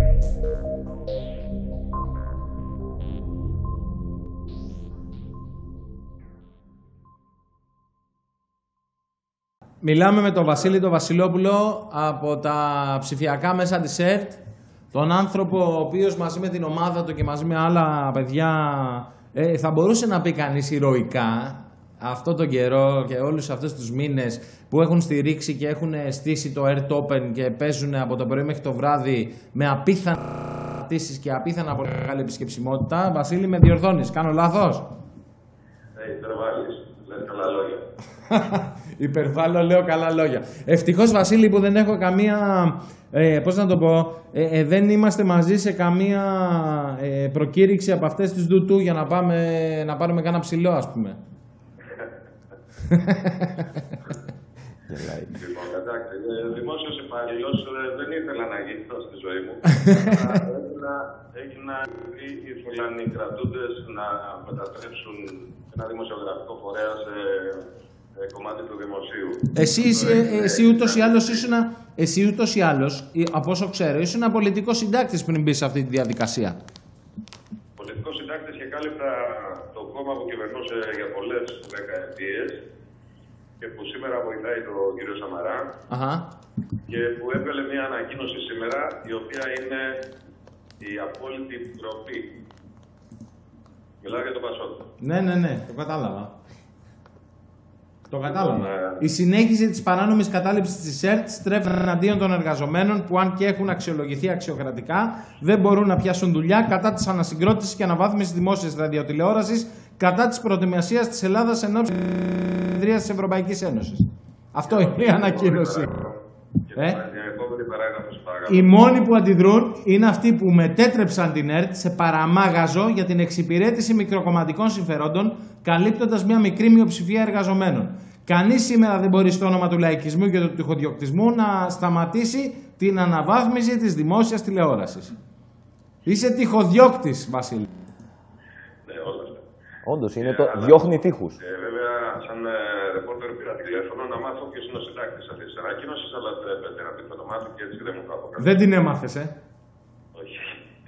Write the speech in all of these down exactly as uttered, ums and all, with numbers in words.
Μιλάμε με τον Βασίλη τον Βασιλόπουλο από τα ψηφιακά μέσα της ΕΡΤ, τον άνθρωπο ο οποίος μαζί με την ομάδα του και μαζί με άλλα παιδιά ε, θα μπορούσε να πει κανείς ηρωικά αυτό τον καιρό και όλους αυτούς τους μήνες που έχουν στηρίξει και έχουν στήσει το ΕΡΤ Open και παίζουν από το πρωί μέχρι το βράδυ με απίθανα αρτήσεις και απίθανα πολύ μεγάλη επισκεψιμότητα. Βασίλη, με διορθώνεις, κάνω λάθος? Ναι, υπερβάλλεις, λες καλά λόγια. Υπερβάλλω, λέω καλά λόγια. Ευτυχώς, Βασίλη, που δεν έχω καμία, ε, πώς να το πω, ε, ε, δεν είμαστε μαζί σε καμία ε, προκήρυξη από αυτές τις ντουτού για να πάμε να πάρουμε κάνα ψηλό, ας πούμε. Λοιπόν, εντάξει, δημόσιος υπαλλήλος δεν ήθελα να γίνω στη ζωή μου. Έγινα οι Φουλανοί κρατούντες να μετατρέψουν ένα δημοσιογραφικό φορέα σε κομμάτι του δημοσίου. Εσύ, ε, εσύ ούτως ή άλλως ήσουν, εσύ ούτως ή άλλως, από όσο ξέρω, ήσουν ένα πολιτικό συντάκτης πριν μπεις σε αυτή τη διαδικασία. Πολιτικό συντάκτης και κάλυπτα το κόμμα που κυβερνούσε για πολλές δεκαετίες και που σήμερα βοηθάει τον κύριο Σαμαρά. Αχα. Και που έβγαλε μια ανακοίνωση σήμερα η οποία είναι η απόλυτη ντροπή. Μιλάω για το Πασόκ. Ναι, ναι, ναι, το κατάλαβα. Το κατάλαβα. Η συνέχιση της παράνομης κατάληψης της ΕΡΤ στρέφει εναντίον των εργαζομένων που, αν και έχουν αξιολογηθεί αξιοκρατικά, δεν μπορούν να πιάσουν δουλειά, κατά της ανασυγκρότησης και αναβάθμισης δημόσιας ραδιοτηλεόρασης, κατά της προετοιμασίας της Ελλάδας ενώπιον της Προεδρίας της Ευρωπαϊκής Ένωσης. Αυτό είναι η ανακοίνωση. Ε? Οι μόνοι που αντιδρούν είναι αυτοί που μετέτρεψαν την ΕΡΤ σε παραμάγαζο για την εξυπηρέτηση μικροκομματικών συμφερόντων, καλύπτοντας μια μικρή μειοψηφία εργαζομένων. Κανείς σήμερα δεν μπορεί στο όνομα του λαϊκισμού και του τυχοδιοκτισμού να σταματήσει την αναβάθμιση της δημόσιας τηλεόρασης. Είσαι τυχοδιώκτης, Βασίλη. Ναι, όλα αυτά. Όντως, είναι το διώχνει τείχους. Ε, βέβαια, σαν ε, ρεπόρτερ πήρα τηλέφωνο να μάθω ποιος είναι ο συντάκτης αυτής της ανακοίνωσης, αλλά πρέπει να πει θα το μάθω και έτσι δεν μου θα αποκαλεί. Δεν την έμαθες, ε. Όχι.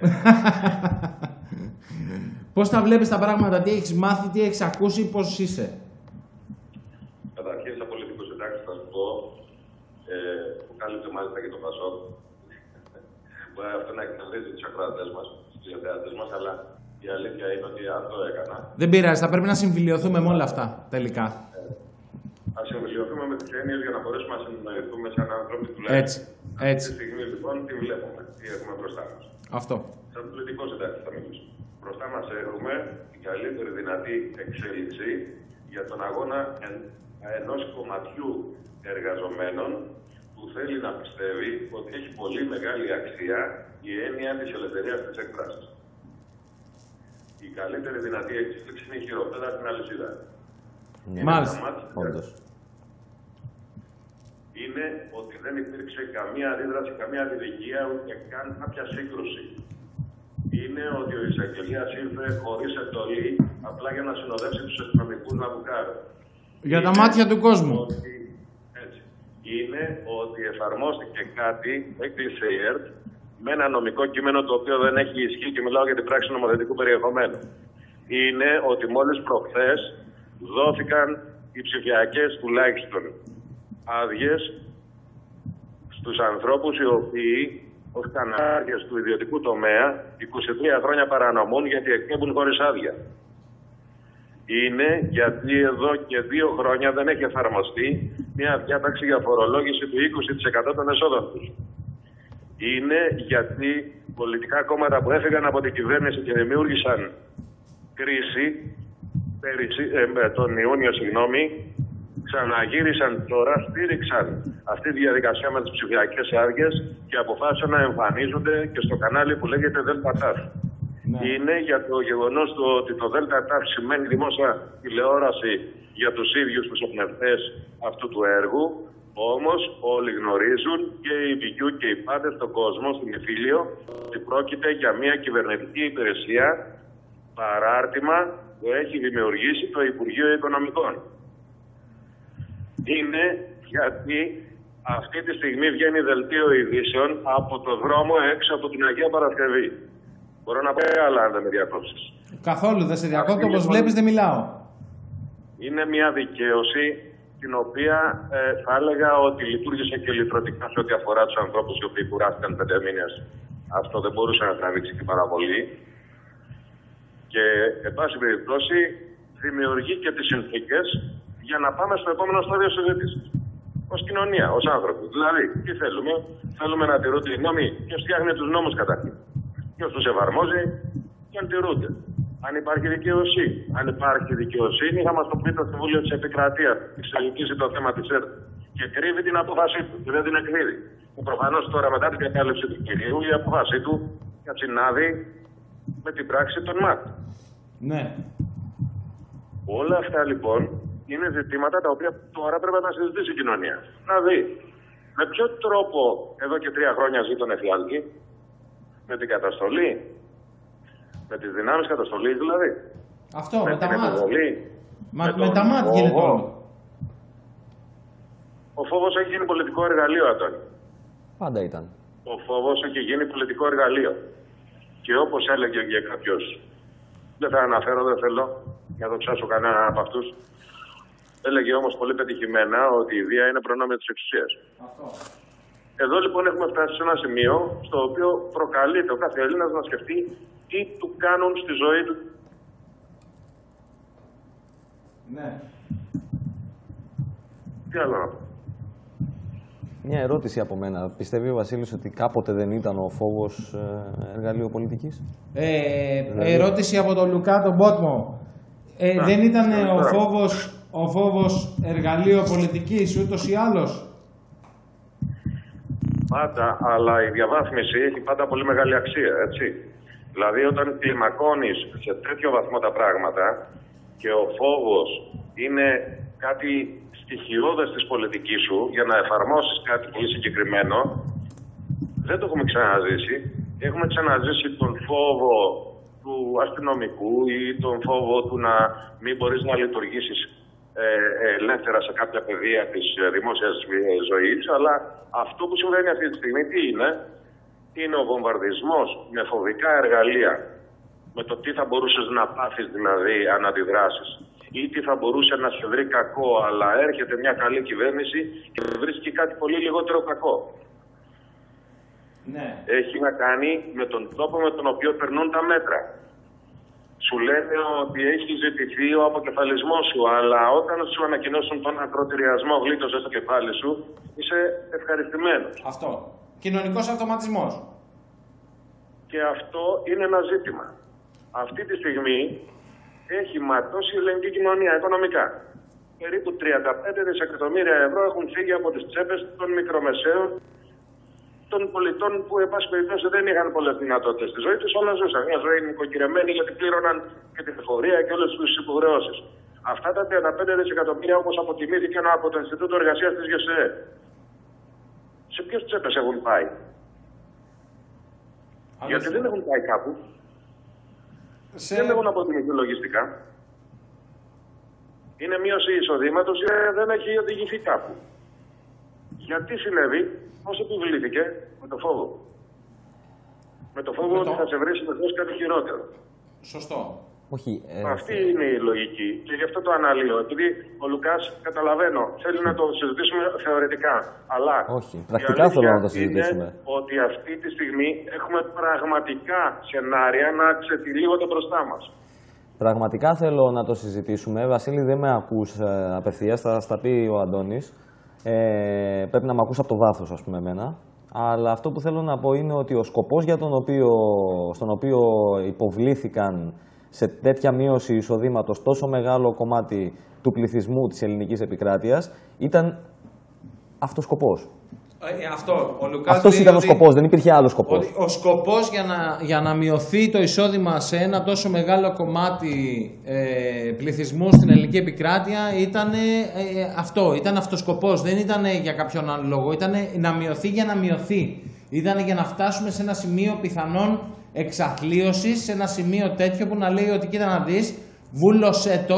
Πώς τα βλέπεις τα πράγματα, τι έχεις μάθει, τι έχεις ακούσει, πώς είσαι? Καταρχήν, σαν πολιτικό συντάκτη, θα σου πω, ε, που κάλυψε μάλιστα και το Πασόκ. Μπορεί αυτό να εκνευρίζει τους ακροατές μας, τους τηλεθεατές μας, αλλά η αλήθεια είναι ότι αν το έκανα. Δεν πειράζει, θα πρέπει να συμφιλειωθούμε με όλα αυτά τελικά. Ε, ας συμφιλειωθούμε με τις έννοιες για να μπορέσουμε να συνοηθούμε σαν άνθρωποι τουλάχιστον. Έτσι. Έτσι. Αυτή τη στιγμή λοιπόν τι βλέπουμε, τι έχουμε μπροστά μας. Αυτό. Σαν πολιτικό συντάκτη θα μιλήσω. Μπροστά μας έχουμε την καλύτερη δυνατή εξέλιξη για τον αγώνα εν, ενός κομματιού εργαζομένων που θέλει να πιστεύει ότι έχει πολύ μεγάλη αξία η έννοια της ελευθερίας της έκφρασης. Η καλύτερη δυνατή εξέλιξη είναι η χειροπέδα στην αλυσίδα. Ναι, μάλιστα. Όντως. Είναι ότι δεν υπήρξε καμία αντίδραση, καμία αδικία, ούτε καν κάποια σύγκρουση. Είναι ότι ο εισαγγελέας ήρθε χωρίς εντολή, απλά για να συνοδεύσει τους αστυνομικούς να μπουκάρουν. Για είναι τα μάτια του κόσμου. Ότι, έτσι, είναι ότι εφαρμόστηκε κάτι, έκλεισε η ΕΡΤ, με ένα νομικό κείμενο το οποίο δεν έχει ισχύ και μιλάω για την πράξη νομοθετικού περιεχομένου. Είναι ότι μόλις προχθές δόθηκαν οι ψηφιακές τουλάχιστον άδειες στους ανθρώπους οι οποίοι ως κανάρχες του ιδιωτικού τομέα είκοσι τρία χρόνια παρανομούν γιατί εκπέμπουν χωρίς άδεια. Είναι γιατί εδώ και δύο χρόνια δεν έχει εφαρμοστεί μια διάταξη για φορολόγηση του είκοσι τοις εκατό των εσόδων τους. Είναι γιατί πολιτικά κόμματα που έφυγαν από την κυβέρνηση και δημιούργησαν κρίση πέρυσι, ε, τον Ιούνιο, συγγνώμη, ξαναγύρισαν τώρα, στήριξαν αυτή τη διαδικασία με τις ψηφιακές άδειες και αποφάσισαν να εμφανίζονται και στο κανάλι που λέγεται ΔΕΛΤΑ. Ναι. Είναι για το γεγονός του ότι το ΔΕΛΤΑ σημαίνει δημόσια τηλεόραση για τους ίδιους τους οπνευτές αυτού του έργου. Όμως όλοι γνωρίζουν και οι Β.Κ.Ι. και οι πάντες στον κόσμο, στην Ιφίλιο, ότι πρόκειται για μια κυβερνητική υπηρεσία παράρτημα που έχει δημιουργήσει το Υπουργείο Οικονομικών. Είναι γιατί Αυτή τη στιγμή βγαίνει δελτίο ειδήσεων από το δρόμο έξω από την Αγία Παρασκευή. Μπορώ να πω άλλα αν δεν με διακόψεις. Καθόλου δεν σε διακόπτω, όπως βλέπεις δεν μιλάω. Είναι μια δικαίωση την οποία ε, θα έλεγα ότι λειτουργήσε και λυτρωτικά σε ό,τι αφορά τους ανθρώπους οι οποίοι κουράστηκαν πέντε μήνες. Αυτό δεν μπορούσε να τραβήξει την παραβολή. Και, εν πάση περιπτώσει, δημιουργεί και τις συνθήκες για να πάμε στο επόμενο στάδιο συζήτησης. Ως κοινωνία, ως άνθρωποι. Δηλαδή, τι θέλουμε, θέλουμε να τηρούνται οι νόμοι. Ποιος φτιάχνει τους νόμους καταρχήν. Ποιος τους εφαρμόζει και αν τηρούνται. Αν υπάρχει δικαιοσύνη. Αν υπάρχει δικαιοσύνη, θα μας το πει το Συμβούλιο της Επικρατείας. Εξελκύσει το θέμα της ΕΡΤ. Και κρύβει την απόφασή του. Και δεν την εκδίδει. Και προφανώς τώρα μετά την επέλευση του κυρίου, η απόφασή του συνάδει με την πράξη των ΜΑΤ. Ναι. Όλα αυτά λοιπόν είναι ζητήματα τα οποία τώρα πρέπει να συζητήσει η κοινωνία. Να δει με ποιο τρόπο εδώ και τρία χρόνια ζει τον εφιάλτη, με την καταστολή, με τις δυνάμεις καταστολής δηλαδή. Αυτό, με, με την τα ΜΑΤ. επιβολή, Μα, με, με τα ΜΑΤ γίνεται όλο. Ο φόβος έχει γίνει πολιτικό εργαλείο, Αντώνη. Πάντα ήταν. Ο φόβος έχει γίνει πολιτικό εργαλείο. Και όπως έλεγε και κάποιος, δεν θα αναφέρω, δεν θέλω να δοξάσω κανέναν από αυτούς, έλεγε όμως πολύ πετυχημένα ότι η βία είναι προνόμιο της εξουσίας. Αυτό. Εδώ λοιπόν έχουμε φτάσει σε ένα σημείο στο οποίο προκαλείται ο κάθε Έλληνας να σκεφτεί τι του κάνουν στη ζωή του. Ναι. Τι άλλο να πω. Μια ερώτηση από μένα. Πιστεύει ο Βασίλης ότι κάποτε δεν ήταν ο φόβος ε, εργαλείο πολιτικής? Ε, δηλαδή... Ερώτηση από τον Λουκά τον Μπότμο. Ε, να, δεν ήταν ε, ο, φόβος, ο φόβος εργαλείο πολιτικής ούτως ή άλλως? Πάντα, αλλά η διαβάθμιση έχει πάντα πολύ μεγάλη αξία, έτσι. Δηλαδή όταν κλιμακώνεις σε τέτοιο βαθμό τα πράγματα και ο φόβος είναι κάτι στοιχειώδες της πολιτικής σου για να εφαρμόσεις κάτι πολύ συγκεκριμένο, δεν το έχουμε ξαναζήσει. Έχουμε ξαναζήσει τον φόβο του αστυνομικού ή τον φόβο του να μην μπορείς να λειτουργήσεις ε, ελεύθερα σε κάποια πεδία της δημόσιας ζωής, αλλά αυτό που συμβαίνει αυτή τη στιγμή τι είναι? Είναι ο βομβαρδισμός με φοβικά εργαλεία, με το τι θα μπορούσες να πάθεις δηλαδή αν αντιδράσεις ή τι θα μπορούσε να σε βρει κακό, αλλά έρχεται μια καλή κυβέρνηση και βρίσκει κάτι πολύ λιγότερο κακό. Ναι. Έχει να κάνει με τον τρόπο με τον οποίο περνούν τα μέτρα. Σου λένε ότι έχει ζητηθεί ο αποκεφαλισμός σου, αλλά όταν σου ανακοινώσουν τον ακροτηριασμό γλίτωσε στο κεφάλι σου, είσαι ευχαριστημένος. Αυτό. Κοινωνικός αυτοματισμός. Και αυτό είναι ένα ζήτημα. Αυτή τη στιγμή έχει ματώσει η ελληνική κοινωνία οικονομικά. Περίπου τριάντα πέντε δισεκατομμύρια ευρώ έχουν φύγει από τις τσέπες των μικρομεσαίων, των πολιτών που, εν πάση περιπτώσει, δεν είχαν πολλές δυνατότητες στη ζωή τους, όλα ζούσαν. Μια ζωή νοικοκυρεμένη γιατί πλήρωναν και την εφορία και όλες τις υποχρεώσεις. Αυτά τα τριάντα πέντε δισεκατομμύρια, όπως αποτιμήθηκαν από το Ινστιτούτο Εργασίας της ΓΕΣΕΕ, σε ποιες τσέπες έχουν πάει? Άλλος... Γιατί δεν έχουν πάει κάπου. Σε... Δεν έχουν αποτιμηθεί λογιστικά. Είναι μείωση εισοδήματος και δεν έχει οδηγηθεί κάπου. Γιατί συνέβη? Πώς επιβλήθηκε? Με το φόβο. Με το φόβο με ότι το... θα σε βρει συνεχώς κάτι χειρότερο. Σωστό. Όχι, ε, Αυτή ε... είναι η λογική και γι' αυτό το αναλύω. Επειδή ο Λουκάς, καταλαβαίνω, θέλει να το συζητήσουμε θεωρητικά. Αλλά όχι, πρακτικά θέλω να το συζητήσουμε. Είναι ότι αυτή τη στιγμή έχουμε πραγματικά σενάρια να ξετυλίγονται μπροστά μας. Πραγματικά θέλω να το συζητήσουμε. Βασίλη, δεν με ακούς ε, απευθείας, θα στα πει ο Αντώνης. Ε, πρέπει να με ακούς από το βάθος, ας πούμε, εμένα. Αλλά αυτό που θέλω να πω είναι ότι ο σκοπός για τον οποίο, στον οποίο υποβλήθηκαν σε τέτοια μείωση εισοδήματος τόσο μεγάλο κομμάτι του πληθυσμού της ελληνικής επικράτειας ήταν αυτός σκοπός. Ε, αυτό ο Λουκάς αυτός ήταν ο σκοπός, δεν υπήρχε άλλος σκοπός. Ο σκοπός για να, για να μειωθεί το εισόδημα σε ένα τόσο μεγάλο κομμάτι ε, πληθυσμού στην ελληνική επικράτεια ήταν ε, αυτό, ήταν αυτός σκοπός, δεν ήταν για κάποιον άλλο λόγο, ήταν να μειωθεί για να μειωθεί. Ήταν για να φτάσουμε σε ένα σημείο πιθανόν εξαθλίωσης, σε ένα σημείο τέτοιο που να λέει ότι κοίτα να δεις, βούλωσέ το,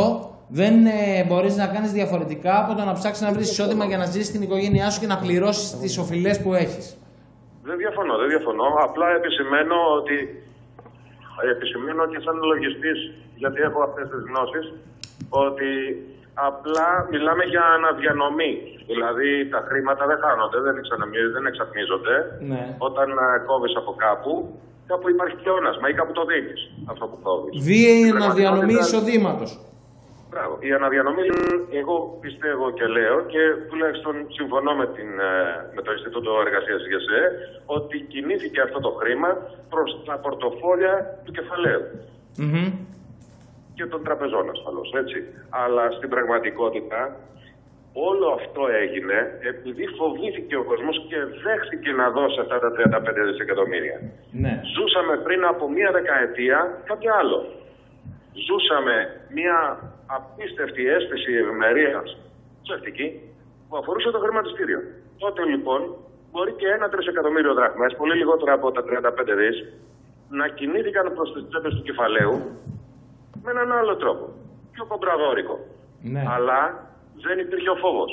δεν ε, μπορείς να κάνεις διαφορετικά από το να ψάξεις να βρεις εισόδημα για να ζήσεις την οικογένειά σου και να πληρώσεις τις οφειλές που έχεις. Δεν διαφωνώ, δεν διαφωνώ. Απλά επισημαίνω ότι επισημαίνω και σαν λογιστής, γιατί έχω αυτές τις γνώσεις, ότι απλά μιλάμε για αναδιανομή. Δηλαδή τα χρήματα δεν χάνονται, δεν, δεν εξατμίζονται. Ναι. Όταν κόβεις από κάπου, κάπου υπάρχει πλεόνασμα ή κάπου το δίνεις αυτό που κόβεις. Βίαιη αναδιανομή εισοδήματος. Μπράβο. Η αναδιανομή, εγώ πιστεύω και λέω και τουλάχιστον συμφωνώ με, την, με το Ινστιτούτο Εργασίας ΓΕΣΕ ότι κινήθηκε αυτό το χρήμα προς τα πορτοφόλια του κεφαλαίου. Mm-hmm. Και των τραπεζών ασφαλώς, έτσι. Αλλά στην πραγματικότητα όλο αυτό έγινε επειδή φοβήθηκε ο κόσμος και δέχθηκε να δώσει αυτά τα τριάντα πέντε δισεκατομμύρια. Ναι. Ζούσαμε πριν από μία δεκαετία κάτι άλλο. Ζούσαμε μία απίστευτη αίσθηση ευημερίας ψευτική που αφορούσε το χρηματιστήριο. Τότε λοιπόν μπορεί και ένα τρισεκατομμύριο δραχμές, πολύ λιγότερα από τα τριάντα πέντε δις, να κινήθηκαν προς τις τσέπες του κεφαλαίου με έναν άλλο τρόπο. Πιο κομπραδόρικο. Ναι. Αλλά δεν υπήρχε ο φόβος.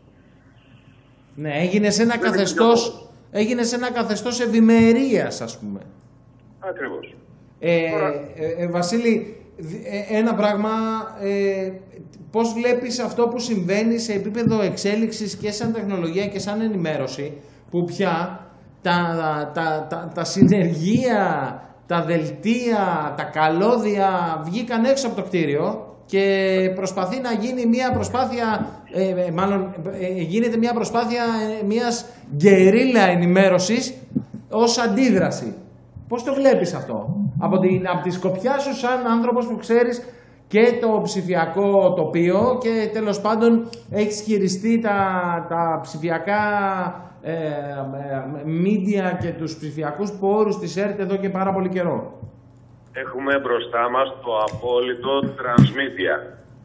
Ναι, έγινε σε ένα καθεστώς, έγινε σε ένα καθεστώς ευημερίας, ας πούμε. Ακριβώς. Ε, Τώρα... ε, ε, Βασίλη, ένα πράγμα, ε, πώς βλέπεις αυτό που συμβαίνει σε επίπεδο εξέλιξης και σαν τεχνολογία και σαν ενημέρωση, που πια τα, τα, τα, τα συνεργεία, τα δελτία, τα καλώδια βγήκαν έξω από το κτίριο και προσπαθεί να γίνει μια προσπάθεια, ε, μάλλον ε, γίνεται μια προσπάθεια ε, μιας γκερίλα ενημέρωσης ως αντίδραση. Πώς το βλέπεις αυτό, από, την, από τη σκοπιά σου σαν άνθρωπος που ξέρεις και το ψηφιακό τοπίο και τέλος πάντων έχεις χειριστεί τα, τα ψηφιακά ε, ε, media και τους ψηφιακούς πόρους της ΕΡΤ εδώ και πάρα πολύ καιρό. Έχουμε μπροστά μας το απόλυτο transmedia.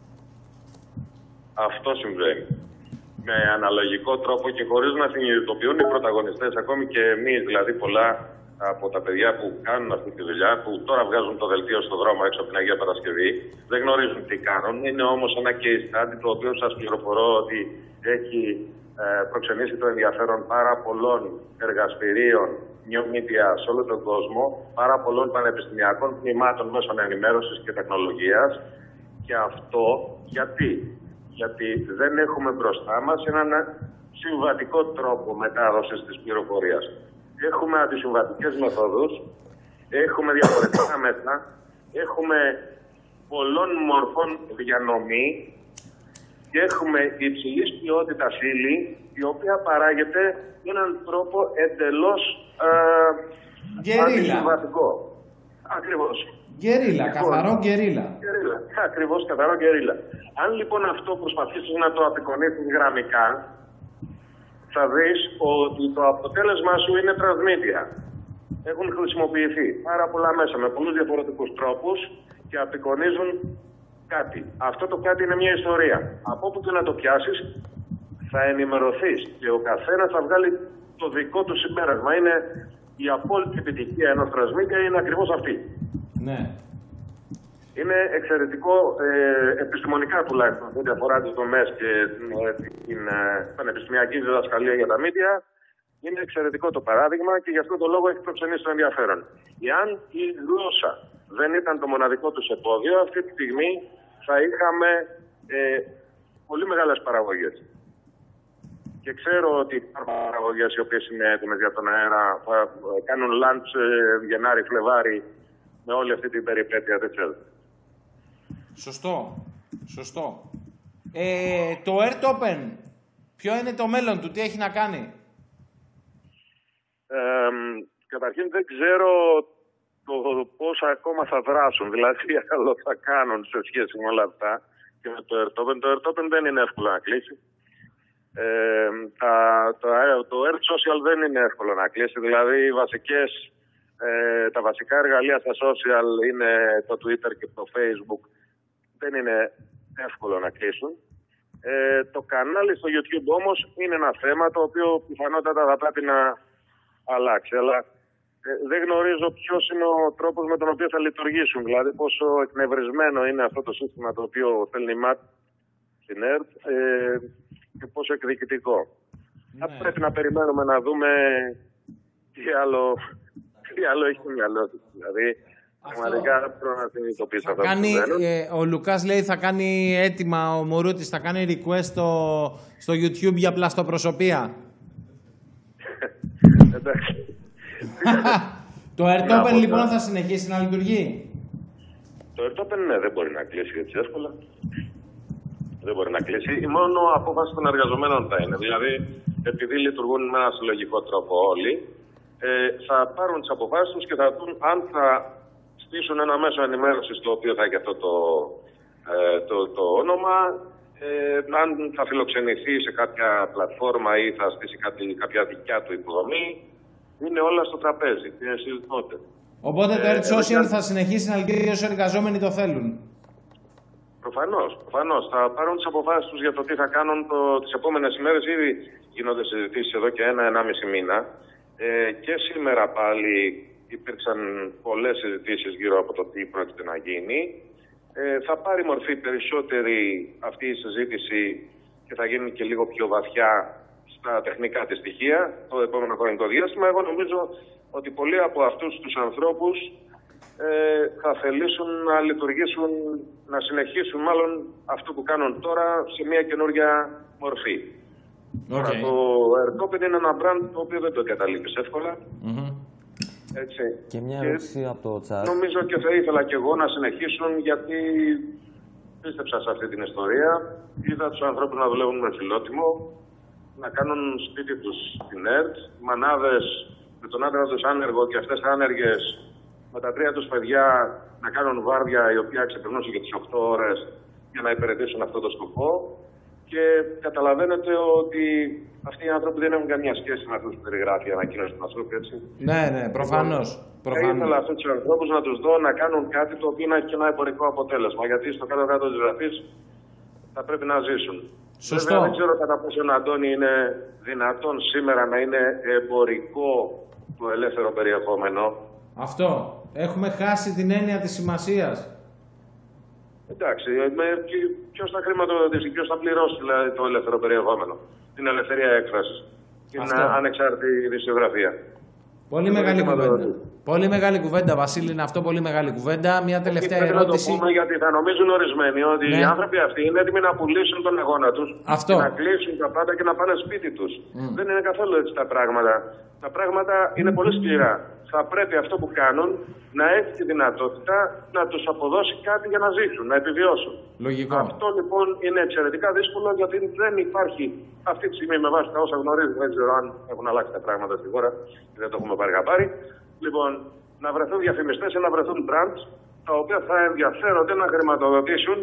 Αυτό συμβαίνει. Με αναλογικό τρόπο και χωρίς να συνειδητοποιούν οι πρωταγωνιστές, ακόμη και εμείς, δηλαδή πολλά από τα παιδιά που κάνουν αυτή τη δουλειά, που τώρα βγάζουν το δελτίο στον δρόμο έξω από την Αγία Παρασκευή, δεν γνωρίζουν τι κάνουν. Είναι όμως ένα case study το οποίο σας πληροφορώ ότι έχει ε, προξενήσει το ενδιαφέρον πάρα πολλών εργαστηρίων, new media σε όλο τον κόσμο, πάρα πολλών πανεπιστημιακών τμήματων μέσων ενημέρωσης και τεχνολογίας. Και αυτό γιατί, γιατί δεν έχουμε μπροστά μας έναν συμβατικό τρόπο μετάδοσης της πληροφορίας. Έχουμε αντισυμβατικές μεθόδους, έχουμε διαφορετικά μέσα, έχουμε πολλών μορφών διανομή και έχουμε υψηλής ποιότητας ύλη, η οποία παράγεται με έναν τρόπο εντελώς ε, αντισυμβατικό. Ακριβώς. Γκερίλα, καθαρό γκερίλα. Ακριβώς, καθαρό γκερίλα. Αν λοιπόν αυτό προσπαθήσεις να το απεικονίσεις γραμμικά, θα δεις ότι το αποτέλεσμα σου είναι transmedia. Έχουν χρησιμοποιηθεί πάρα πολλά μέσα με πολλούς διαφορετικούς τρόπους και απεικονίζουν κάτι. Αυτό το κάτι είναι μια ιστορία. Από όπου και να το πιάσεις θα ενημερωθείς και ο καθένας θα βγάλει το δικό του συμπέρασμα. Είναι η απόλυτη επιτυχία ενός transmedia είναι ακριβώς αυτή. Ναι. Είναι εξαιρετικό, ε, επιστημονικά τουλάχιστον, ό,τι αφορά τις δομές και ε, την ε, πανεπιστημιακή διδασκαλία για τα media. Είναι εξαιρετικό το παράδειγμα και γι' αυτό το λόγο έχει προξενήσει το ενδιαφέρον. Εάν η γλώσσα δεν ήταν το μοναδικό τους εμπόδιο, αυτή τη στιγμή θα είχαμε ε, πολύ μεγάλες παραγωγές. Και ξέρω ότι υπάρχουν παραγωγές οι οποίες είναι έτοιμες για τον αέρα, θα κάνουν launch ε, Γενάρη-Φλεβάρη με όλη αυτή την περιπέτεια, δεν ξέρω. Σωστό, σωστό. Ε, το AirTopen, ποιο είναι το μέλλον του, τι έχει να κάνει? Ε, καταρχήν δεν ξέρω το πώς ακόμα θα δράσουν, δηλαδή τι άλλο θα κάνουν σε σχέση με όλα αυτά και με το AirTopen. Το AirTopen δεν είναι εύκολο να κλείσει. Ε, τα, το, το Air Social δεν είναι εύκολο να κλείσει, δηλαδή οι βασικές, ε, τα βασικά εργαλεία στα social είναι το Twitter και το Facebook. Δεν είναι εύκολο να κλείσουν. Ε, το κανάλι στο YouTube όμως είναι ένα θέμα το οποίο πιθανότατα θα πρέπει να αλλάξει. Αλλά ε, δεν γνωρίζω ποιος είναι ο τρόπος με τον οποίο θα λειτουργήσουν. Δηλαδή πόσο εκνευρισμένο είναι αυτό το σύστημα το οποίο θέλει η ΜΑΤ στην ΕΡΤ ε, και πόσο εκδικητικό. Ναι. Θα πρέπει να περιμένουμε να δούμε τι άλλο, τι άλλο έχει στο μυαλό του. Δηλαδή, πραγματικά δεν μπορώ να συνειδητοποιήσω αυτό. Κάνει, ε, ο Λουκάς λέει θα κάνει έτοιμα ο Μουρούτης, θα κάνει request στο, στο YouTube για πλαστοπροσωπία. Εντάξει. Το Airtopen λοιπόν θα συνεχίσει να λειτουργεί. Το Airtopen ναι, δεν μπορεί να κλείσει έτσι εύκολα. Δεν μπορεί να κλείσει. Η μόνο απόφαση των εργαζομένων θα είναι. Δηλαδή, επειδή λειτουργούν με ένα συλλογικό τρόπο όλοι, ε, θα πάρουν τις αποφάσεις τους και θα δουν αν θα στήσουν ένα μέσο ενημέρωσης το οποίο θα έχει αυτό το, ε, το, το όνομα, ε, αν θα φιλοξενηθεί σε κάποια πλατφόρμα ή θα στήσει κάτι, κάποια δικιά του υποδομή. Είναι όλα στο τραπέζι. Είναι συζητώνται. Οπότε το ε, Earth Social θα συνεχίσει να λειτουργεί όσο οι εργαζόμενοι το θέλουν. Προφανώς, προφανώς. Θα πάρουν τις αποφάσεις τους για το τι θα κάνουν το, τις επόμενες ημέρες. Ήδη γίνονται συζητήσεις εδώ και ένα, ενάμιση μήνα. Ε, και σήμερα πάλι υπήρξαν πολλές συζητήσεις γύρω από το τι πρόκειται να γίνει. Ε, θα πάρει μορφή περισσότερη αυτή η συζήτηση και θα γίνει και λίγο πιο βαθιά στα τεχνικά της στοιχεία το επόμενο χρονικό διάστημα. Εγώ νομίζω ότι πολλοί από αυτούς τους ανθρώπους ε, θα θελήσουν να λειτουργήσουν, να συνεχίσουν μάλλον αυτό που κάνουν τώρα σε μια καινούργια μορφή. Okay. Το Airtopen είναι ένα brand το οποίο δεν το καταλήγεις εύκολα. Mm-hmm. Έτσι. Και μια ερώτηση από το chat. Νομίζω και θα ήθελα και εγώ να συνεχίσουν γιατί πίστεψα σε αυτή την ιστορία. Είδα τους ανθρώπους να δουλεύουν με φιλότιμο, να κάνουν σπίτι τους στην ΕΡΤ, μανάδες με τον άντρα τους άνεργο και αυτές άνεργες με τα τρία τους παιδιά να κάνουν βάρδια η οποία ξεπερνούσε και τις οκτώ ώρες για να υπηρετήσουν αυτό το σκοπό. Και καταλαβαίνετε ότι αυτοί οι άνθρωποι δεν έχουν καμία σχέση με αυτούς που περιγράφει η ανακοίνωση του ανθρώπου, έτσι. Ναι, ναι, προφανώς. Θα ήθελα αυτούς τους ανθρώπους να τους δω να κάνουν κάτι το οποίο να έχει και ένα εμπορικό αποτέλεσμα. Γιατί στο κάτω-κάτω της γραφής θα πρέπει να ζήσουν. Σωστό. Βέβαια, δεν ξέρω κατά πόσο, Αντώνη, είναι δυνατόν σήμερα να είναι εμπορικό το ελεύθερο περιεχόμενο. Αυτό. Έχουμε χάσει την έννοια της σημασίας. Εντάξει, ποιος θα χρηματοδοτήσει, ποιος θα πληρώσει δηλαδή, το ελεύθερο περιεχόμενο, την ελευθερία έκφρασης, την ανεξάρτητη ειδησιογραφία. Πολύ μεγάλη κουβέντα. Πολύ μεγάλη κουβέντα, Βασίλη, είναι αυτό πολύ μεγάλη κουβέντα. Μια τελευταία Πρέπει ερώτηση. Να το πούμε γιατί θα νομίζουν ορισμένοι ότι ναι. οι άνθρωποι αυτοί είναι έτοιμοι να πουλήσουν τον αγώνα τους, να κλείσουν τα πάντα και να πάνε σπίτι τους. Mm. Δεν είναι καθόλου έτσι τα πράγματα. Τα πράγματα είναι πολύ σκληρά. Θα πρέπει αυτό που κάνουν να έχει τη δυνατότητα να τους αποδώσει κάτι για να ζήσουν, να επιβιώσουν. Λογικό. Αυτό λοιπόν είναι εξαιρετικά δύσκολο γιατί δεν υπάρχει αυτή τη στιγμή με βάση τα όσα γνωρίζουμε. Δεν ξέρω αν έχουν αλλάξει τα πράγματα στη χώρα και δεν το έχουμε πάρει χαμπάρι. Λοιπόν, να βρεθούν διαφημιστές ή να βρεθούν brands τα οποία θα ενδιαφέρονται να χρηματοδοτήσουν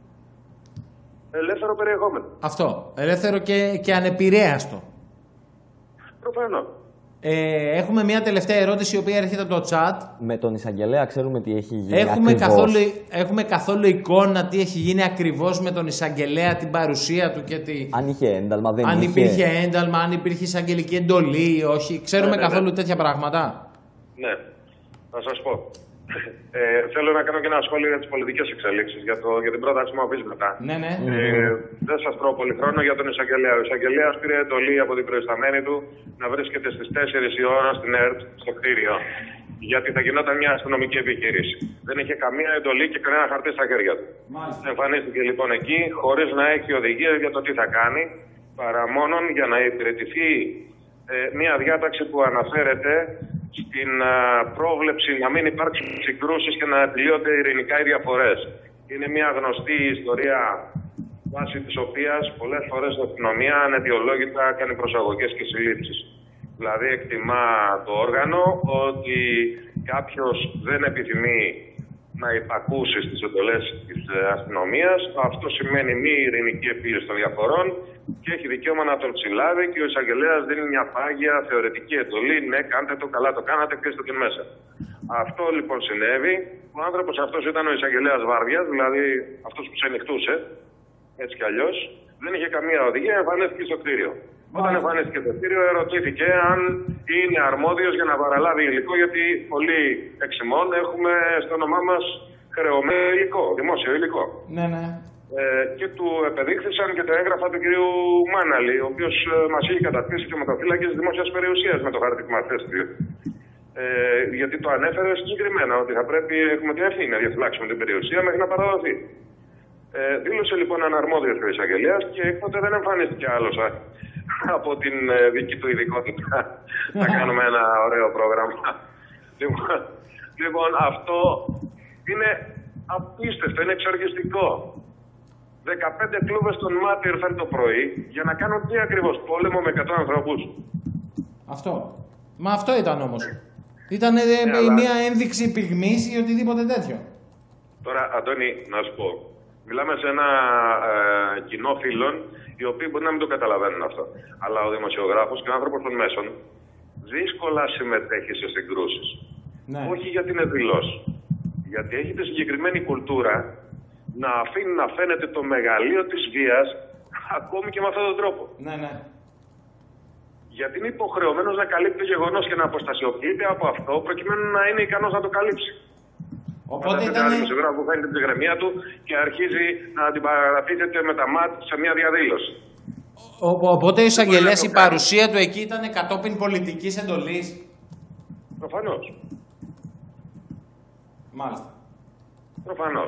ελεύθερο περιεχόμενο. Αυτό. Ελεύθερο και, και ανεπηρέαστο. Προφανώς. Ε, έχουμε μια τελευταία ερώτηση η οποία έρχεται από το chat. Με τον εισαγγελέα ξέρουμε τι έχει γίνει. Έχουμε καθόλου, έχουμε καθόλου εικόνα τι έχει γίνει ακριβώς με τον εισαγγελέα, την παρουσία του και τη... Αν είχε ένταλμα, δεν αν είχε. Αν υπήρχε ένταλμα, αν υπήρχε εισαγγελική εντολή ή όχι. Ξέρουμε ναι, ναι, καθόλου ναι. τέτοια πράγματα. Ναι, θα σας πω. Ε, θέλω να κάνω και ένα σχόλιο για τις πολιτικές εξελίξεις, για, το, για την πρόταση μου αφήσει μετά. Ναι, ναι. Ε, δεν σας τρώω πολύ χρόνο για τον εισαγγελέα. Ο εισαγγελέας πήρε εντολή από την προϊσταμένη του να βρίσκεται στις τέσσερις η ώρα στην ΕΡΤ στο κτίριο. Γιατί θα γινόταν μια αστυνομική επιχείρηση. Δεν είχε καμία εντολή και κανένα χαρτί στα χέρια του. Μάλιστα. Εμφανίστηκε λοιπόν εκεί χωρίς να έχει οδηγίες για το τι θα κάνει, παρά μόνον για να υπηρετηθεί ε, μια διάταξη που αναφέρεται στην α, πρόβλεψη να μην υπάρξουν συγκρούσεις και να επιλύονται ειρηνικά οι διαφορές. Είναι μια γνωστή ιστορία βάσει της οποίας πολλές φορές η αστυνομία αναιτιολόγητα κάνει προσαγωγές και συλλήψεις. Δηλαδή εκτιμά το όργανο ότι κάποιος δεν επιθυμεί να υπακούσει στις εντολές της αστυνομίας. Αυτό σημαίνει μη ειρηνική επίλυση των διαφορών και έχει δικαίωμα να τον συλλάβει και ο εισαγγελέας δίνει μια πάγια θεωρητική εντολή. Ναι, κάντε το, καλά το κάνατε, κλείστε την μέσα. Αυτό λοιπόν συνέβη. Ο άνθρωπος αυτός ήταν ο εισαγγελέας Βάρδιας, δηλαδή αυτός που ξενυχτούσε, έτσι κι αλλιώς. Δεν είχε καμία οδηγία, εμφανίστηκε στο κτίριο. Όταν εμφανίστηκε το κτίριο, ερωτήθηκε αν είναι αρμόδιος για να παραλάβει υλικό, γιατί πολλοί εξημών έχουμε στο όνομά μας χρεωμένο υλικό, δημόσιο υλικό. Ναι, ναι. Ε, και του επεδείχθησαν και τα έγγραφα του κυρίου Μάναλη, ο οποίος ε, μας είχε καταστήσει και μετοφύλακες δημόσιας περιουσίας με το χάρτη που μας έστειλε. Ε, γιατί το ανέφερε συγκεκριμένα ότι θα πρέπει, έχουμε την ευθύνη να διαφυλάξουμε την περιουσία μέχρι να παραδοθεί. Ε, δήλωσε λοιπόν αναρμόδιος ο εισαγγελέας και έκτοτε δεν εμφανίστηκε άλλος από την ε, δική του ειδικότητα να κάνουμε ένα ωραίο πρόγραμμα. Λοιπόν, λοιπόν, αυτό είναι απίστευτο, είναι εξοργιστικό. δεκαπέντε κλούβες των ΜΑΤ ήρθαν το πρωί για να κάνουν τι ακριβώς, πόλεμο με εκατό ανθρώπους. Αυτό. Μα αυτό ήταν όμως. Ήταν ε, Ναι, αλλά... μια ένδειξη πυγμής ή οτιδήποτε τέτοιο. Τώρα, Αντώνη, να σου πω. Μιλάμε σε ένα ε, κοινό φίλων, οι οποίοι μπορεί να μην το καταλαβαίνουν αυτό. Αλλά ο δημοσιογράφος και ο άνθρωπος των μέσων δύσκολα συμμετέχει σε συγκρούσεις. Ναι. Όχι γιατί είναι δηλός. Γιατί έχει τη συγκεκριμένη κουλτούρα να αφήνει να φαίνεται το μεγαλείο της βίας ακόμη και με αυτόν τον τρόπο. Ναι, ναι. Γιατί είναι υποχρεωμένος να καλύπτει το γεγονός και να αποστασιοποιείται από αυτό προκειμένου να είναι ικανός να το καλύψει. Οπότε ήταν... ήταν... Ένα δημοσιογράφο που φαίνεται την ψυχραιμία του και αρχίζει να αντιπαρατίθεται με τα ΜΑΤ σε μια διαδήλωση. Ο, οπότε ο εισαγγελέας, η παρουσία του εκεί ήταν κατόπιν πολιτικής εντολής. Προφανώς. Μάλιστα. Προφανώς.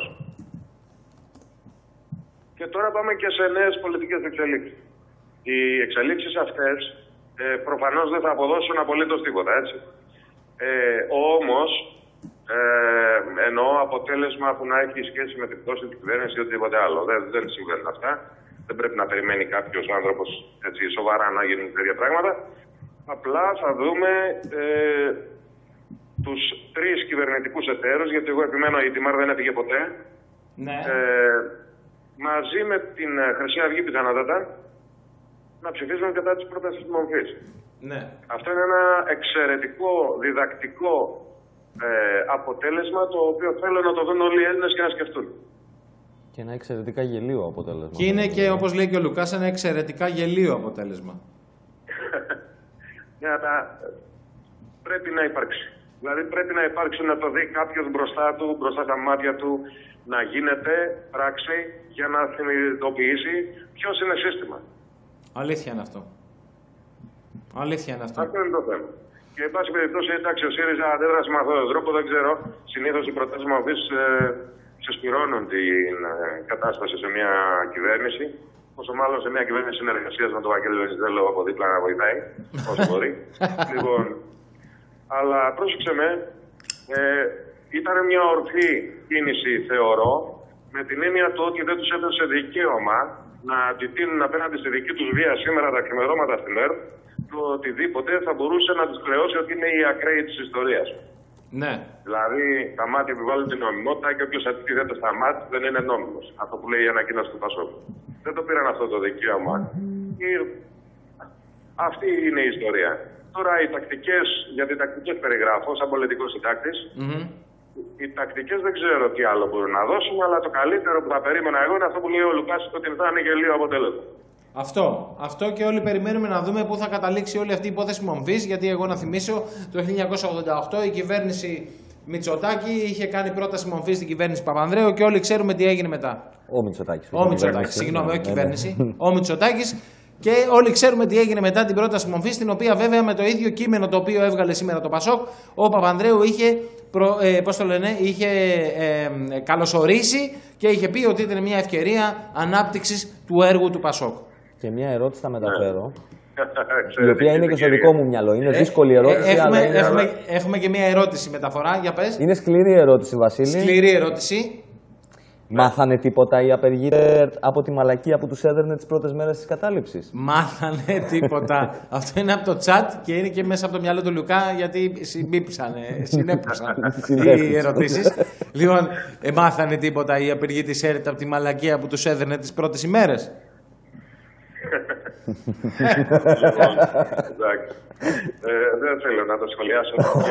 Και τώρα πάμε και σε νέες πολιτικές εξελίξεις. Οι εξελίξεις αυτές ε, προφανώς δεν θα αποδώσουν απολύτως τίποτα, έτσι. Ε, όμως, ε, εννοώ αποτέλεσμα που να έχει σχέση με την πτώση της κυβέρνησης ή οτιδήποτε άλλο. Δεν, δεν συμβαίνουν αυτά. Δεν πρέπει να περιμένει κάποιος άνθρωπος έτσι, σοβαρά να γίνουν τέτοια πράγματα. Απλά θα δούμε ε, τους τρεις κυβερνητικούς εταίρους, γιατί εγώ επιμένω η Τιμάρ δεν έφυγε ποτέ. Ναι. Ε, μαζί με την Χρυσή Αυγή πιθανότατα να ψηφίσουν κατά της πρότασης της μορφής. Ναι. Αυτό είναι ένα εξαιρετικό διδακτικό ε, αποτέλεσμα, το οποίο θέλω να το δουν όλοι οι Έλληνες και να σκεφτούν. Και ένα εξαιρετικά γελίο αποτέλεσμα. Και είναι και, όπως λέει και ο Λουκάς, ένα εξαιρετικά γελίο αποτέλεσμα. Για να πρέπει να υπάρξει. Δηλαδή πρέπει να υπάρξει, να το δει κάποιος μπροστά του, μπροστά στα μάτια του, να γίνεται πράξη για να συνειδητοποιήσει ποιος είναι σύστημα. Αλήθεια είναι αυτό. Αλήθεια είναι αυτό. Αυτό είναι το θέμα. Και εν πάση περιπτώσει, εντάξει, ο ΣΥΡΙΖΑ αντέδρασε με αυτόν τον τρόπο, δεν ξέρω. Συνήθως οι προτάσεις μορφής ε, συσπηρώνουν την ε, κατάσταση σε μια κυβέρνηση. Πόσο μάλλον σε μια κυβέρνηση συνεργασίας με τον Βαγγέλη Βενιζέλο από δίπλα να βοηθάει, όσο μπορεί. Λοιπόν, αλλά πρόσεξε με, ε, ήταν μια ορθή κίνηση, θεωρώ, με την έννοια του ότι δεν τους έδωσε δικαίωμα να αντιτείνουν απέναντι στη δική τους βία σήμερα τα ξημερώματα στην ΕΡΤ, το οτιδήποτε θα μπορούσε να τους χρεώσει ότι είναι οι ακραίοι της ιστορίας. Ναι. Δηλαδή, τα μάτια επιβάλλουν την νομιμότητα και όποιος αντιτίθεται στα μάτια δεν είναι νόμιμος. Αυτό που λέει η ανακοίνωση του Πασόκ. Δεν το πήραν αυτό το δικαίωμα. Και αυτή είναι η ιστορία. Τώρα οι τακτικές, γιατί οι τακτικές περιγράφω σαν πολιτικός συντάκτης, Mm-hmm. οι τακτικές δεν ξέρω τι άλλο μπορούν να δώσουν, αλλά το καλύτερο που θα περίμενα εγώ είναι αυτό που λέει ο Λουκάς, ότι θα είναι γελίο αποτέλεσμα. Αυτό. Αυτό και όλοι περιμένουμε να δούμε πού θα καταλήξει όλη αυτή η υπόθεση μομφής, γιατί εγώ να θυμίσω το χίλια εννιακόσια ογδόντα οκτώ η κυβέρνηση Μητσοτάκη είχε κάνει πρόταση μομφή στην κυβέρνηση Παπανδρέου και όλοι ξέρουμε τι έγινε μετά. Ο Μητσοτάκης. Ο Μητσοτάκης, συγγνώμη, όχι κυβέρνηση. Ο Μητσοτάκης. Και όλοι ξέρουμε τι έγινε μετά την πρόταση μομφής, την οποία βέβαια με το ίδιο κείμενο το οποίο έβγαλε σήμερα το Πασόκ, ο Παπανδρέου είχε, προ, ε, πώς το λένε, είχε ε, καλωσορίσει και είχε πει ότι ήταν μια ευκαιρία ανάπτυξης του έργου του Πασόκ. Και μια ερώτηση θα μεταφέρω, η οποία είναι και στο δικό μου μυαλό. Είναι Ε, δύσκολη ερώτηση, έχουμε, αλλά είναι... έχουμε, έχουμε και μια ερώτηση μεταφορά, για πες. Είναι σκληρή ερώτηση, Βασίλη. Σκληρή ερώτηση. Μάθανε τίποτα οι απεργοί από τη μαλακία που τους έδερνε τις πρώτες μέρες της κατάληψης? Μάθανε τίποτα. Αυτό είναι από το chat και είναι και μέσα από το μυαλό του Λουκά, γιατί συμπίπησαν, συνέπουσαν οι ερωτήσεις. Λοιπόν, ε, μάθανε τίποτα οι απεργοί της ΕΡΤ από τη μαλακία που τους έδερνε τις πρώτες ημέρες? Λοιπόν, εντάξει. Ε, δεν θέλω να το σχολιάσω.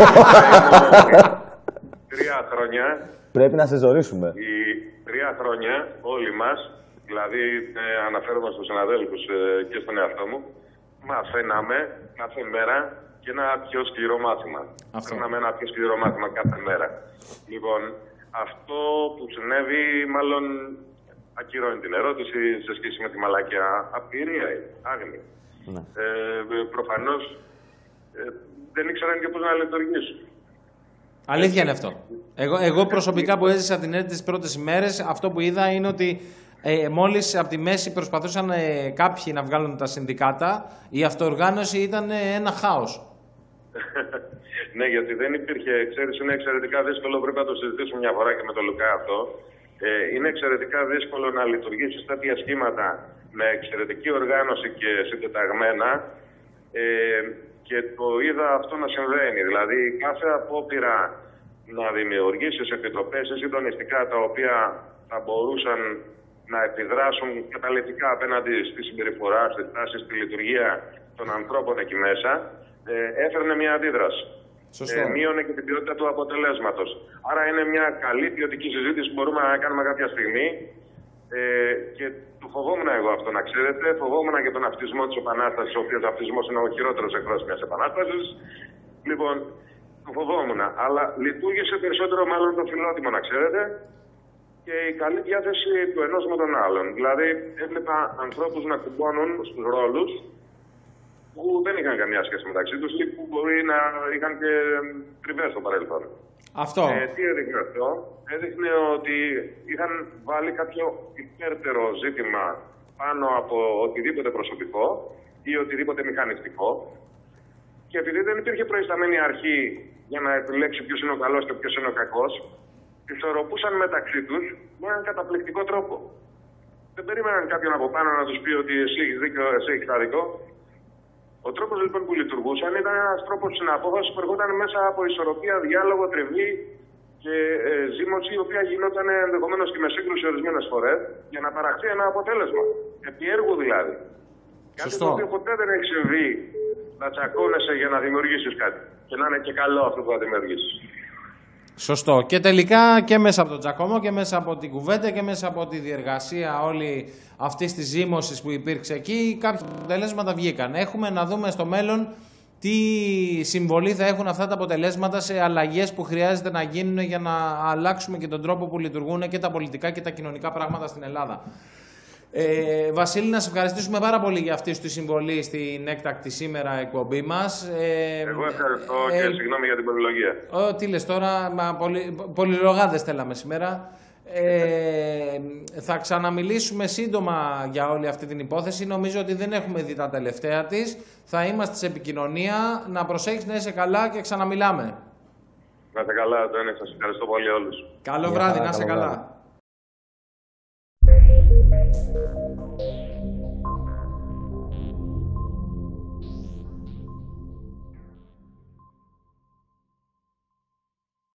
Τρία χρόνια. Πρέπει να σε ζωρίσουμε. Οι τρία χρόνια όλοι μας, δηλαδή ε, αναφέρομαι στους συναδέλφους ε, και στον εαυτό μου, μαθαίναμε κάθε μέρα και ένα πιο σκληρό μάθημα. Κάναμε ένα πιο σκληρό μάθημα κάθε μέρα. Λοιπόν, αυτό που συνέβη, μάλλον ακυρώνει την ερώτηση σε σχέση με τη μαλακιά. Απειρία, άγνοια. Ναι. Ε, προφανώς ε, δεν ήξεραν και πώς να λειτουργήσουν. Αλήθεια είναι αυτό. Εγώ, εγώ προσωπικά που έζησα την έρτη τις πρώτες ημέρες, αυτό που είδα είναι ότι ε, μόλις από τη μέση προσπαθούσαν ε, κάποιοι να βγάλουν τα συνδικάτα, η αυτοοργάνωση ήταν ε, ένα χάος. Ναι, γιατί δεν υπήρχε, ξέρεις, είναι εξαιρετικά δύσκολο, πρέπει να το συζητήσουμε μια φορά και με τον Λουκά αυτό. Ε, είναι εξαιρετικά δύσκολο να λειτουργήσεις τέτοια σχήματα με εξαιρετική οργάνωση και συντεταγμένα. Ε, και το είδα αυτό να συμβαίνει. Δηλαδή, κάθε απόπειρα να δημιουργήσεις επιτροπές συντονιστικά τα οποία θα μπορούσαν να επιδράσουν καταλυτικά απέναντι στη συμπεριφορά, στη στάση, στη λειτουργία των ανθρώπων εκεί μέσα, ε, έφερνε μια αντίδραση. Ε, μείωνε και την ποιότητα του αποτελέσματος. Άρα είναι μια καλή ποιοτική συζήτηση που μπορούμε να κάνουμε κάποια στιγμή. Ε, και το φοβόμουν εγώ αυτό, να ξέρετε. Φοβόμουν και τον αυτισμό της επανάστασης, ο οποίος αυτισμός είναι ο χειρότερος εχθρός μιας επανάστασης. Λοιπόν, το φοβόμουν. Αλλά λειτουργήσε περισσότερο μάλλον το φιλότιμο, να ξέρετε, και η καλή διάθεση του ενός με τον άλλον. Δηλαδή, έβλεπα ανθρώπους να κουμπώνουν στους ρόλους που δεν είχαν καμία σχέση μεταξύ τους ή που μπορεί να είχαν και τριβές στο παρελθόν. Αυτό. Ε, τι έδειχνε αυτό? Έδειχνε ότι είχαν βάλει κάποιο υπέρτερο ζήτημα πάνω από οτιδήποτε προσωπικό ή οτιδήποτε μηχανιστικό, και επειδή δεν υπήρχε προϊσταμένη αρχή για να επιλέξει ποιος είναι ο καλός και ποιος είναι ο κακός, ισορροπούσαν μεταξύ τους με έναν καταπληκτικό τρόπο. Δεν περίμεναν κάποιον από πάνω να τους πει ότι εσύ έχεις δίκιο, εσύ έχεις άδικο. Ο τρόπος λοιπόν που λειτουργούσαν ήταν ένας τρόπος συναπόφασης που ερχόταν μέσα από ισορροπία, διάλογο, τριβή και ε, ζήμωση, η οποία γινόταν ενδεχομένως και με σύγκρουση ορισμένες φορές για να παραχθεί ένα αποτέλεσμα. Επί έργου δηλαδή. Κάτι το οποίο ποτέ δεν έχει συμβεί, να τσακώνεσαι για να δημιουργήσεις κάτι. Και να είναι και καλό αυτό που θα δημιουργήσεις. Σωστό. Και τελικά και μέσα από τον τσακωμό και μέσα από την κουβέντα και μέσα από τη διεργασία όλη αυτή τη ζήμωση που υπήρξε εκεί, κάποια αποτελέσματα βγήκαν. Έχουμε να δούμε στο μέλλον τι συμβολή θα έχουν αυτά τα αποτελέσματα σε αλλαγές που χρειάζεται να γίνουν για να αλλάξουμε και τον τρόπο που λειτουργούν και τα πολιτικά και τα κοινωνικά πράγματα στην Ελλάδα. Ε, Βασίλη, να σε ευχαριστήσουμε πάρα πολύ για αυτή τη συμβολή στην έκτακτη σήμερα εκπομπή μας. Ε, Εγώ ευχαριστώ ε, και συγγνώμη για την πολυλογία. Ω, τι λες τώρα, μα, πολυ, πολυλογάδες θέλαμε σήμερα. Ε, θα ξαναμιλήσουμε σύντομα για όλη αυτή την υπόθεση. Νομίζω ότι δεν έχουμε δει τα τελευταία της. Θα είμαστε σε επικοινωνία. Να προσέχεις να είσαι καλά και ξαναμιλάμε. Να είστε καλά, Αντώνη. Σας ευχαριστώ πολύ όλους. Καλό βράδυ, να είσαι καλά. Βράδυ.